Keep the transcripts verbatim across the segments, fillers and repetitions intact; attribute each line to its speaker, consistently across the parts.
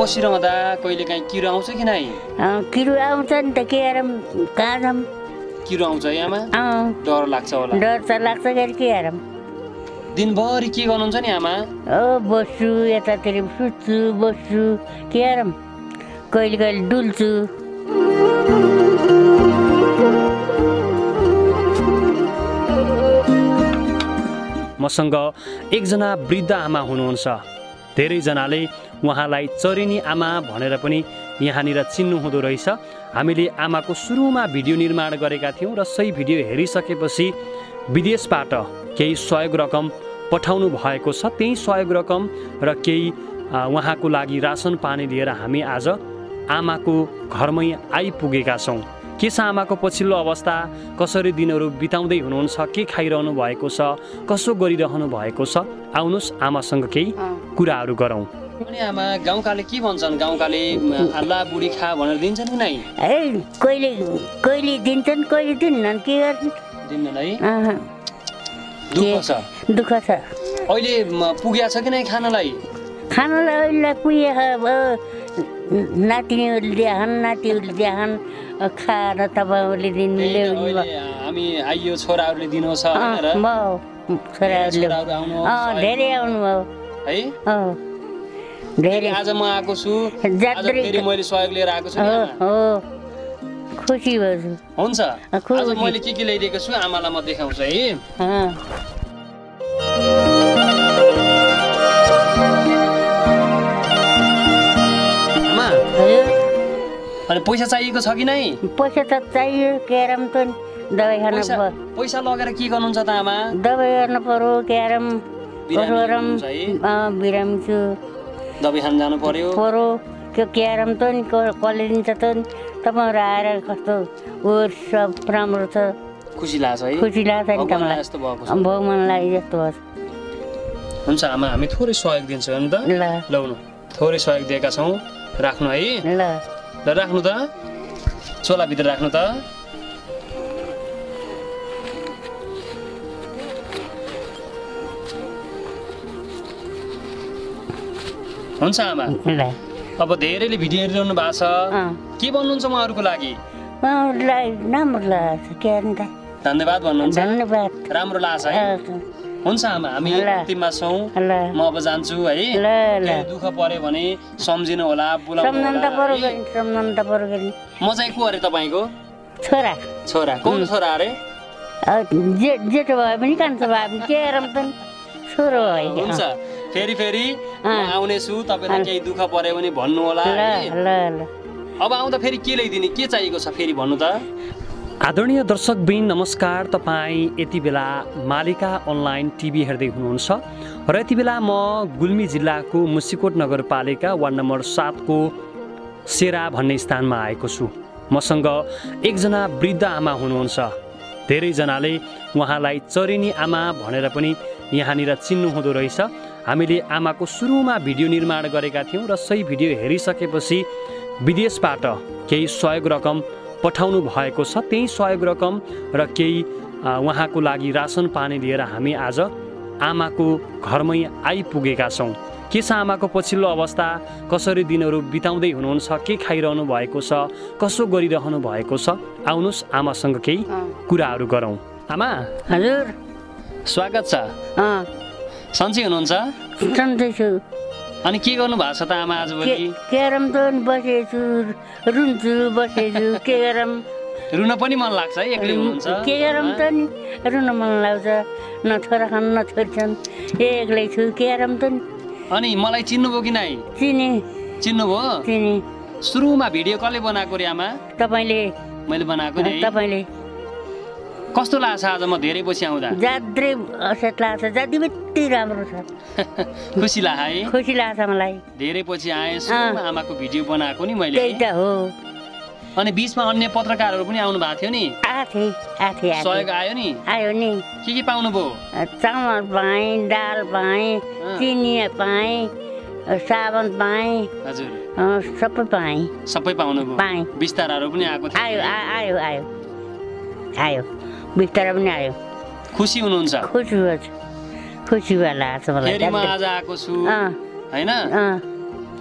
Speaker 1: बसिरहँदा कहिलेकाहीँ किरो आउँछ कि नै?
Speaker 2: किरो आउँछ नि त, के हेरौँ कहाँ जाऊँ।
Speaker 1: किरो आउँछ है आमा? डर लाग्छ होला?
Speaker 2: डर त लाग्छ, के हेरौँ।
Speaker 1: दिनभरि के गर्नुहुन्छ नि आमा?
Speaker 2: ओ बस्छु, यतातिर सुत्छु बस्छु, के हेरौँ। कहिले कहिले डुल्छु।
Speaker 1: मसँग एकजना वृद्ध आमा हुनुहुन्छ। धेरैजनाले उहाँलाई चरिनी आमा भनेर पनि यहाँनिर चिन्नु हुँदो रहेछ। हामीले आमाको सुरुमा भिडियो निर्माण गरेका थियौँ र सही भिडियो हेरिसकेपछि विदेशबाट केही सहयोग रकम पठाउनु भएको छ। त्यही सहयोग रकम र केही उहाँको लागि रासन पानी लिएर हामी आज आमाको घरमै आइपुगेका छौँ। के छ आमाको पछिल्लो अवस्था, कसरी दिनहरू बिताउँदै हुनुहुन्छ, के खाइरहनु भएको छ, कसो गरिरहनु भएको छ, आउनुहोस् आमासँग केही कुराहरू गरौँ। अनि आमा गाउँकाले के भन्छन्? गाउँकाले आल्ला बुढी खा भनेर दिन्छन् कि नै?
Speaker 2: ए कहिले कहिले दिन्छन्, कहिले दिन्नन्, के गर्छन्?
Speaker 1: दिन्नन् है? दुःख छ?
Speaker 2: दुःख छ।
Speaker 1: अहिले पुगेको छ कि नै खानालाई?
Speaker 2: खानालाई अहिले पुगेको नातिनीहरूले दिएछन्, नातिहरूले दिएछन्, खाएर तपाईँहरूले दिनु ल्याउनु।
Speaker 1: हामी आइयो छोराहरूले दिनुहोस्
Speaker 2: छोराहरूले धेरै आउनुभयो
Speaker 1: है।
Speaker 2: धेरै
Speaker 1: आज म आएको छु, फेरि मैले सहयोग लिएर आएको छु।
Speaker 2: हो खुसी भयो।
Speaker 1: हुन्छ, आज मैले के के ल्याइदिएको छु आमालाई म देखाउँछु है। आमा अनि पैसा चाहिएको छ कि नै?
Speaker 2: पैसा त चाहियो, क्यारम त दबाई खान पर्यो।
Speaker 1: पैसा लगेर के गर्नुहुन्छ त आमा?
Speaker 2: दबाई गर्न पर्यो, क्यारम बिरामी छु,
Speaker 1: दबाई खान जानु पर्यो
Speaker 2: पर्यो। त्यो क्यारम त नि कसले दिन्छ त नि, तपाईँहरू आएर कस्तो ओर सब राम्रो छ।
Speaker 1: खुसी लाग्छ है?
Speaker 2: खुसी लाग्छ नि तपाईँलाई? भगवान्लाई जस्तो भयो।
Speaker 1: हुन्छ आमा, हामी थोरै सहयोग दिन्छौँ नि त।
Speaker 2: ल
Speaker 1: लौनु, थोरै सहयोग दिएका छौँ, राख्नु है।
Speaker 2: ल
Speaker 1: ल राख्नु त, चोलाभित्र राख्नु त। हुन्छ आमा। अब धेरैले भिडियो हेरिरहनु भएको छ, के भन्नुहुन्छ उहाँहरूको लागि?
Speaker 2: उहाँहरूलाई राम्रो लाग्छ, के अन्त
Speaker 1: धन्यवाद भन्नुहुन्छ?
Speaker 2: धन्यवाद,
Speaker 1: राम्रो लाग्छ है। हुन्छ आमा, हामी अन्तिममा छौँ, म अब जान्छु है। केही दुःख पर्यो भने सम्झिनु होला, बोलाउनु होला। म चाहिँ को अरे तपाईँको?
Speaker 2: छोरा।
Speaker 1: छोरा? कुन छोरा अरे?
Speaker 2: जेठो भए पनि कान्छो भए पनि के हेरौँ त, छोरो है।
Speaker 1: हुन्छ, फेरि फेरि आउने छु, तपाईँलाई केही दुःख पर्यो भने भन्नु होला। अब आउँदा फेरि के ल्याइदिने, के चाहिएको छ फेरि भन्नु त। आदरणीय दर्शकवृन्द नमस्कार। तपाईँ यति बेला मालिका अनलाइन टिभी हेर्दै हुनुहुन्छ र यति बेला म गुल्मी जिल्लाको मुसिकोट नगरपालिका वार्ड नम्बर सातको सेरा भन्ने स्थानमा आएको छु। मसँग एकजना वृद्ध आमा हुनुहुन्छ। धेरैजनाले उहाँलाई चरिनी आमा भनेर पनि यहाँनिर चिन्नु हुँदो रहेछ। हामीले आमाको सुरुमा भिडियो निर्माण गरेका थियौँ र सही भिडियो हेरिसकेपछि विदेशबाट केही सहयोग रकम पठाउनु भएको छ। त्यही सहयोग रकम र केही उहाँको लागि रासन पानी लिएर हामी आज आमाको घरमै आइपुगेका छौँ। के छ आमाको पछिल्लो अवस्था, कसरी दिनहरू बिताउँदै हुनुहुन्छ, के खाइरहनु भएको छ, कसो गरिरहनु भएको छ, आउनुहोस् आमासँग केही कुराहरू गरौँ। आमा
Speaker 2: हजुर,
Speaker 1: स्वागत छ। सन्चै हुनुहुन्छ?
Speaker 2: सन्चै छु।
Speaker 1: अनि के गर्नु भएको छ त आमा आजभोलि?
Speaker 2: क्यारम त बसेछु, रुन्छु बसेछु, के गरौँ।
Speaker 1: रुन पनि मन लाग्छ है, एक्लै हुनुहुन्छ?
Speaker 2: के गरौँ त नि, रुन मन लाग्छ। न छोरा खान न छोरी छन्, एक्लै छु, के गरौँ त नि।
Speaker 1: अनि मलाई चिन्नुभयो कि नै?
Speaker 2: चिने।
Speaker 1: चिन्नुभयो?
Speaker 2: चिने।
Speaker 1: सुरुमा भिडियो कसले बनाएको रे आमा?
Speaker 2: तपाईँले।
Speaker 1: मैले बनाएको नि?
Speaker 2: तपाईँले।
Speaker 1: कस्तो लाग्छ आज म धेरै पछि आउँदा?
Speaker 2: जात्रै असत लाग्छ, जाति बित्ति राम्रो छ।
Speaker 1: खुसी लाग्छ है?
Speaker 2: खुसी लाग्छ मलाई।
Speaker 1: धेरै पछि आएँ, आमाको भिडियो बनाएको नि मैले।
Speaker 2: त्यही त हो।
Speaker 1: अनि बीचमा अन्य पत्रकारहरू पनि आउनु भएको थियो नि?
Speaker 2: आथे आथे आथे।
Speaker 1: सहयोग आयो नि?
Speaker 2: आयो नि।
Speaker 1: के के पाउनु भयो?
Speaker 2: चामल पाएँ, दाल पाएँ, चिनी पाएँ, साबुन पाएँ।
Speaker 1: हजुर,
Speaker 2: सबै पाएँ।
Speaker 1: सबै पाउनु भयो?
Speaker 2: पाएँ।
Speaker 1: बिस्ताराहरू पनि आएको थियो?
Speaker 2: आयो आयो आयो आयो बिस्तारा पनि आयो।
Speaker 1: खुसी हुनुहुन्छ?
Speaker 2: खुसी हुन्छ, खुसी लाग्छ मलाई।
Speaker 1: फेरि म आज आएको छु हैन?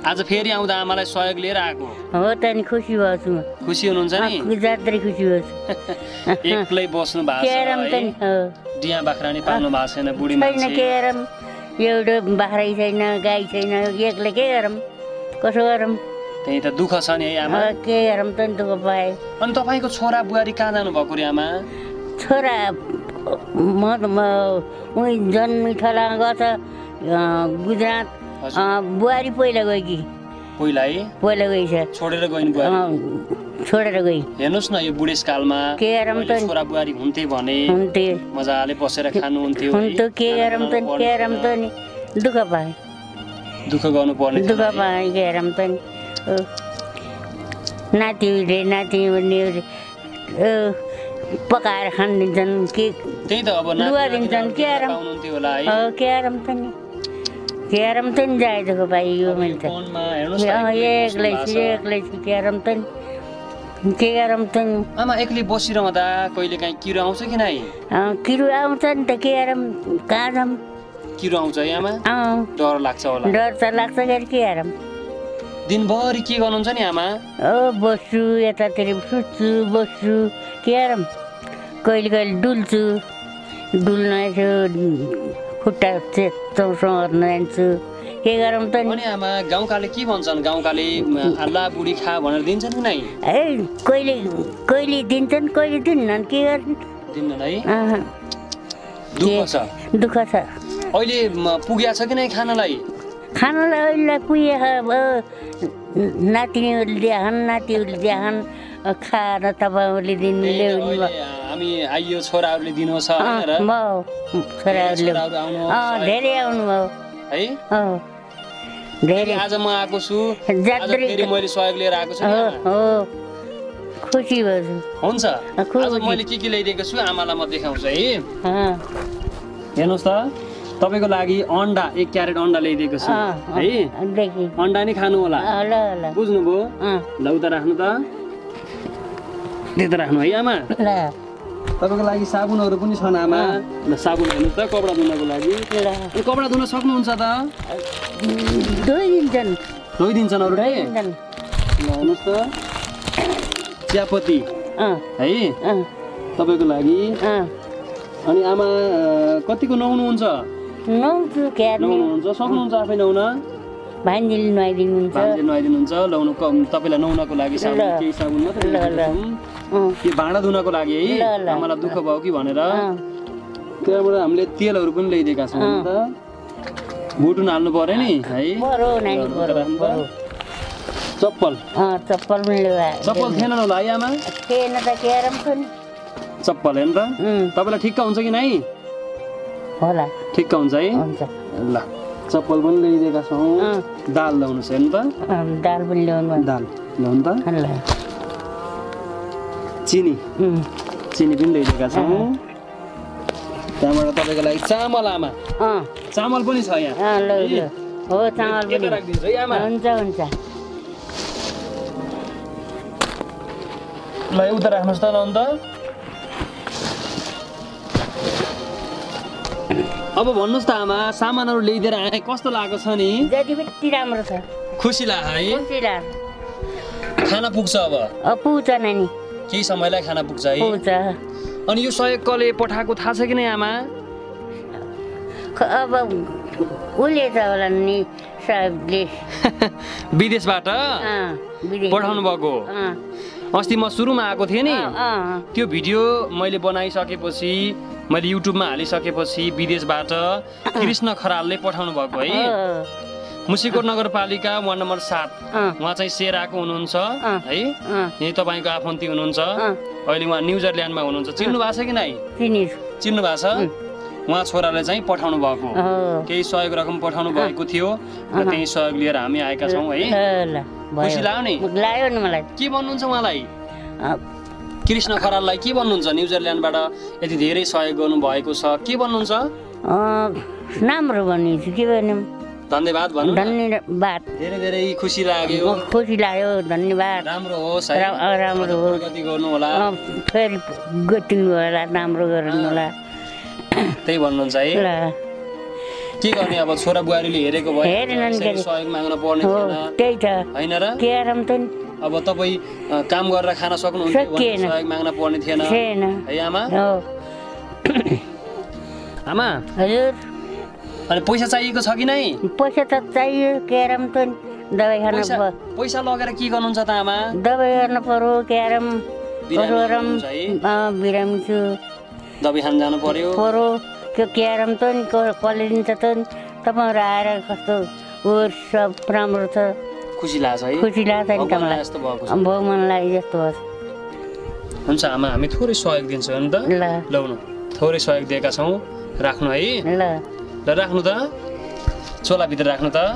Speaker 1: आज फेरि आउँदा आमालाई सहयोग लिएर आएको
Speaker 2: हो त नि खुसी भएको छु म
Speaker 1: खुसी हुनुहुन्छ नि
Speaker 2: जात्रै खुसी भएको छु
Speaker 1: एक्लै बस्नु भएको
Speaker 2: के गरम त नि हो
Speaker 1: डिया बाख्रा नि पाल्नु भएको छैन बुढी
Speaker 2: छैन
Speaker 1: मान्छे
Speaker 2: के गरम एउटा बाख्रै छैन गाई छैन एक्लै के गरम कसो गरम
Speaker 1: त्यही त दुःख छ नि है आमा
Speaker 2: के गरम त नि दुःख पाए
Speaker 1: अनि तपाईँको छोरा बुहारी कहाँ जानु भएको रे आमा
Speaker 2: छोरा म त म उही जन्मी ठला गछ गुजरात बुहारी पहिला गयो कि
Speaker 1: पहिला है
Speaker 2: पहिला गइछ
Speaker 1: छोडेर गइन् बुहारी
Speaker 2: छोडेर गई
Speaker 1: हेर्नुहोस् न यो बुढेसकालमा
Speaker 2: के गरम त
Speaker 1: छोरा बुहारी हुन्थे भने
Speaker 2: हुन्थे
Speaker 1: मजाले बसेर खानुहुन्थ्यो
Speaker 2: हुन्थ्यो के गरम त नि के गरम त नि दुःख पाए
Speaker 1: दुःख गर्नु पर्ने
Speaker 2: दुःख पाए के गरम त नि नातिले नाति पकाएर खान दिन्छन् के
Speaker 1: त्यही त अब
Speaker 2: लुगा दिन्छन् के गरम
Speaker 1: पाउनुहुन्थ्यो होला है
Speaker 2: के गरम त नि के गरम त नि जाए दुःख पाए यो मैले त एक्लै छु एक्लै छु के गरम त नि के गरम त नि
Speaker 1: आमा एक्लै बसिरहँदा कहिले काहीँ किरो आउँछ कि नै
Speaker 2: किरो आउँछ नि त के गरम कहाँ जाम
Speaker 1: किरो आउँछ है आमा डर लाग्छ होला
Speaker 2: डर त लाग्छ के के गरम
Speaker 1: दिनभरि के गर्नुहुन्छ नि आमा
Speaker 2: ओ बस्छु यतातिर सुत्छु बस्छु के गरम कहिले कहिले डुल्छु डुल्न यसो खुट्टा चौसँग जान्छु के गरौँ त
Speaker 1: नि आमा गाउँकाले के भन्छन् गाउँकाले अल्ला बुढी खा भनेर दिन्छन् कि नै
Speaker 2: ए कहिले कहिले दिन्छन् कहिले दिन्नन् के गर्ने
Speaker 1: दिन्नन् है दुःख छ
Speaker 2: दुःख छ
Speaker 1: अहिले पुगेको छ कि नै खानालाई
Speaker 2: खानालाई अहिले पुगेको नातिनीहरूले दिएछन् नातिहरूले दिएछन् खाएर तपाईँहरूले दिनु ल्याउनु
Speaker 1: हामी आइयो छोराहरूले दिनुहोस्
Speaker 2: छोराहरूले धेरै आउनुभयो
Speaker 1: है धेरै आज म आएको छु फेरि मैले सहयोग लिएर आएको छु
Speaker 2: हो खुसी भयो
Speaker 1: हुन्छ आज मैले के के ल्याइदिएको छु आमालाई म देखाउँछु है हेर्नुहोस् त तपाईँको लागि अन्डा एक क्यारेट अन्डा ल्याइदिएको छु है अन्डा नै खानु होला बुझ्नुभयो ल उता राख्नु त त्यता राख्नु है आमा तपाईँको लागि साबुनहरू पनि छन् आमा ल साबुन हेर्नुहोस् त कपडा धुनको लागि कपडा धुन सक्नुहुन्छ त
Speaker 2: धोइदिन्छन्
Speaker 1: धोइदिन्छन् अरू है ल हेर्नुहोस् त चियापत्ती है तपाईँको लागि अनि आमा कतिको नुहाउनुहुन्छ
Speaker 2: नुहाउँछु
Speaker 1: नुहाउनुहुन्छ सक्नुहुन्छ आफै नुहाउन
Speaker 2: भान्जीले नुहाइदिनुहुन्छ
Speaker 1: भान्जीले नुहाइदिनुहुन्छ नुहाउनु तपाईँलाई नुहाउनको लागि साबुन केही साबुन मात्रै यो भाँडा धुनको लागि है आमालाई दुःख भयो कि भनेर त्यहाँबाट हामीले तेलहरू पनि ल्याइदिएका छौँ त भुटुन हाल्नु पर्यो नि है चप्पल
Speaker 2: चप्पल
Speaker 1: चप्पल थिएन होला है आमा
Speaker 2: थिएन त के
Speaker 1: चप्पल हेर्नु त तपाईँलाई ठिक्क हुन्छ कि नै
Speaker 2: होला
Speaker 1: ठिक्क हुन्छ है ल चप्पल पनि ल्याइदिएका छौँ दाल ल्याउनुहोस् हेर्नु त
Speaker 2: दाल पनि ल्याउनु
Speaker 1: दाल ल्याउनु त चिनी चिनी पनि ल्याइदिएका छौँ त्यहाँबाट तपाईँको लागि चामल आमा चामल पनि छ यहाँ
Speaker 2: हो चामल पनि
Speaker 1: राखिदिन्छु है आमा
Speaker 2: हुन्छ हुन्छ
Speaker 1: ल उता राख्नुहोस् त अन्त अब भन्नुहोस् त आमा सामानहरू ल्याइदिएर आए कस्तो लागेको छ नि
Speaker 2: जति राम्रो छ
Speaker 1: खुसी लाग्यो है
Speaker 2: खुसी लाग्यो
Speaker 1: खाना पुग्छ अब
Speaker 2: पुग्छ नानी
Speaker 1: केही समयलाई खाना पुग्छ है
Speaker 2: पुग्छ
Speaker 1: अनि यो सहयोगले पठाएको थाहा छ कि नै आमा
Speaker 2: अब उसले त होला नि सहयोगले
Speaker 1: विदेशबाट पठाउनु भएको अस्ति म सुरुमा आएको थिएँ नि त्यो भिडियो मैले बनाइसकेपछि मैले युट्युबमा हालिसकेपछि विदेशबाट कृष्ण खरालले पठाउनु भएको है मुसिकोट नगरपालिका वार्ड नम्बर सात उहाँ चाहिँ सेराको हुनुहुन्छ है यही तपाईँको आफन्ती हुनुहुन्छ अहिले उहाँ न्युजिल्यान्डमा हुनुहुन्छ चिन्नु भएको छ कि नै चिन्नु भएको छ उहाँ छोराले चाहिँ पठाउनु भएको केही सहयोग रकम पठाउनु भएको थियो र त्यही सहयोग लिएर हामी आएका छौँ है खुसी लाग्यो नि
Speaker 2: लाग्यो नि मलाई
Speaker 1: के भन्नुहुन्छ उहाँलाई कृष्ण खराललाई के भन्नुहुन्छ न्युजिल्यान्डबाट यति धेरै सहयोग गर्नु भएको छ के भन्नुहुन्छ
Speaker 2: राम्रो भन्नुहुन्छ के भन्नु
Speaker 1: धन्यवाद भन्नु
Speaker 2: धन्यवाद
Speaker 1: धेरै धेरै खुसी लाग्यो
Speaker 2: खुसी लाग्यो धन्यवाद
Speaker 1: राम्रो होस्
Speaker 2: राम्रो होस्
Speaker 1: गति गर्नु होला
Speaker 2: फेरि गति होला राम्रो गर्नु होला
Speaker 1: त्यही भन्नुहुन्छ है के गर्ने अब छोरा बुहारीले हेरेको भए
Speaker 2: हेरेनन् के
Speaker 1: सहयोग माग्न पर्ने
Speaker 2: हो
Speaker 1: थिएन
Speaker 2: त्यही त
Speaker 1: हैन र
Speaker 2: के आराम त नि
Speaker 1: अब तपाईँ अ, काम गरेर खान सक्नुहुन्थ्यो भने
Speaker 2: सकिएन।
Speaker 1: सहयोग माग्न पर्ने थिएन
Speaker 2: छैन
Speaker 1: है आमा
Speaker 2: हो
Speaker 1: आमा
Speaker 2: हजुर
Speaker 1: अनि पैसा चाहिएको छ कि नै
Speaker 2: पैसा त चाहियो के आराम त नि दबाई खान
Speaker 1: पैसा
Speaker 2: प-
Speaker 1: पैसा लगेर के गर्नुहुन्छ त आमा
Speaker 2: दबाई गर्न पर्यो के आराम
Speaker 1: बिरामी
Speaker 2: कसो आराम
Speaker 1: हुनुहुन्छ है?
Speaker 2: अँ, बिरामी छु
Speaker 1: दबाई खान जानु पर्यो
Speaker 2: पर्यो त्यो के आराम त नि क- कसले दिन्छ त नि तपाईँहरू आएर कस्तो ओर सब राम्रो छ
Speaker 1: खुसी लाग्छ है
Speaker 2: खुसी लाग्छ नि
Speaker 1: भगवानलाई
Speaker 2: तपाईँलाई
Speaker 1: यस्तो भएको छ
Speaker 2: भाउ मनलाई जस्तो होस्
Speaker 1: हुन्छ आमा हामी थोरै सहयोग दिन्छौँ नि त
Speaker 2: ल
Speaker 1: लाउनु थोरै सहयोग दिएका छौँ राख्नु है
Speaker 2: ल
Speaker 1: ल राख्नु त चोलाभित्र राख्नु त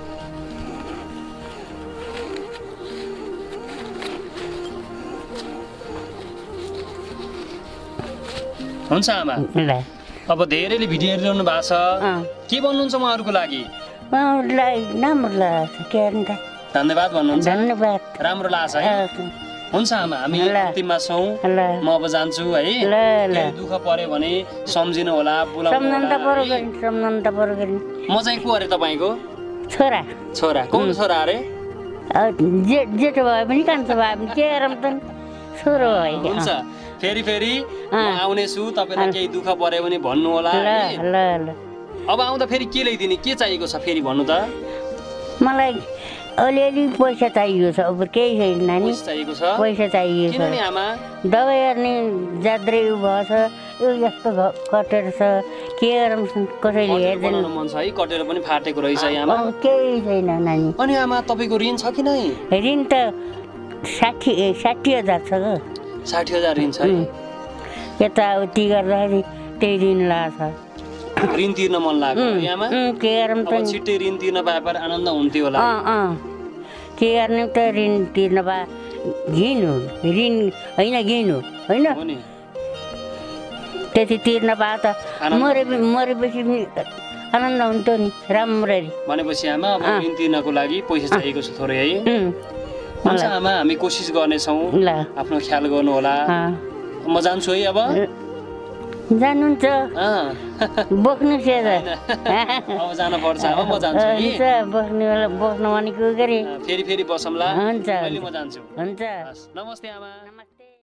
Speaker 1: हुन्छ आमा
Speaker 2: ल
Speaker 1: अब धेरैले भिडियो हेरिरहनु भएको छ
Speaker 2: अँ
Speaker 1: के भन्नुहुन्छ उहाँहरूको लागि
Speaker 2: उहाँहरूलाई राम्रो लाग्छ के अरे त
Speaker 1: धन्यवाद भन्नुहुन्छ
Speaker 2: धन्यवाद
Speaker 1: राम्रो लाग्छ है
Speaker 2: अँ,
Speaker 1: हुन्छ आमा हामी
Speaker 2: ल।
Speaker 1: अन्तिममा छौँ
Speaker 2: ल
Speaker 1: म अब जान्छु है
Speaker 2: ल ल
Speaker 1: केही दुःख पर्यो भने सम्झिनु होला बोलाउनु
Speaker 2: सम्झन त पऱ्यो
Speaker 1: होला है।
Speaker 2: गरी सम्झन त पऱ्यो गरी
Speaker 1: म चाहिँ को अरे तपाईँको
Speaker 2: छोरा
Speaker 1: छोरा कुन छोरा अरे
Speaker 2: अब जे जेठो भए पनि कान्छो भए पनि के आराम त नि छोरो भयो कि,
Speaker 1: हुन्छ
Speaker 2: अँ।
Speaker 1: फेरि फेरि म
Speaker 2: अँ।
Speaker 1: आउनेछु तपाईँलाई केही दुःख पर्यो भने भन्नु होला
Speaker 2: ल
Speaker 1: है
Speaker 2: ल ल
Speaker 1: अब आउँदा फेरि के ल्याइदिने के चाहिएको छ फेरि भन्नु त
Speaker 2: मलाई अलिअलि पैसा चाहिएको छ अब केही छैन नानी
Speaker 1: पैसा चाहिएको छ
Speaker 2: पैसा चाहिएको
Speaker 1: किन नि
Speaker 2: छ
Speaker 1: आमा
Speaker 2: दबाई हेर्ने जात्रै उ भएछ यो यस्तो घ- कटेर छ के गरौँ कसैले
Speaker 1: कटेर
Speaker 2: हेर्दैन
Speaker 1: बनाउनु मन छ है कटेर पनि फाटेको रहेछ है आमा
Speaker 2: अब केही छैन नानी
Speaker 1: अनि आमा तपाईँको ऋण छ कि नै
Speaker 2: ऋण त साठी ए, साठी हजार छ ग
Speaker 1: साठी हजार ऋण छ है
Speaker 2: उम्। यताउति गर्दाखेरि त्यही ऋण लाग्छ
Speaker 1: ऋण तिर्न मन लाग्यो है आमा
Speaker 2: उम्, के गरौँ त
Speaker 1: अब
Speaker 2: नि
Speaker 1: छिट्टै ऋण तिर्न पाए पर आनन्द हुन्थ्यो होला
Speaker 2: अँ अँ के गर्ने त ऋण तिर्न भए घिन हो ऋण होइन घिन हो होइन
Speaker 1: हो नि
Speaker 2: त्यति तिर्न पाए त
Speaker 1: आनन्द
Speaker 2: मरे मरेपछि पनि आनन्द हुन्थ्यो नि राम्ररी
Speaker 1: भनेपछि आमा अब
Speaker 2: अँ।
Speaker 1: ऋण तिर्नको लागि पैसा चाहिएको छ थोरै है
Speaker 2: उम्,
Speaker 1: हुन्छ आमा हामी कोसिस गर्नेछौँ
Speaker 2: ल
Speaker 1: आफ्नो ख्याल गर्नु होला
Speaker 2: अँ,
Speaker 1: म जान्छु है अब
Speaker 2: जानुहुन्छ
Speaker 1: अँ।
Speaker 2: बोक्नु छ त
Speaker 1: अब जान पर्छ आमा म जान्छु है
Speaker 2: हुन्छ बस्नु बस्नु भनेको के अरे
Speaker 1: अँ, फेरि फेरि बसौँला
Speaker 2: हुन्छ
Speaker 1: अहिले म जान्छु
Speaker 2: हुन्छ
Speaker 1: हस्, नमस्ते आमा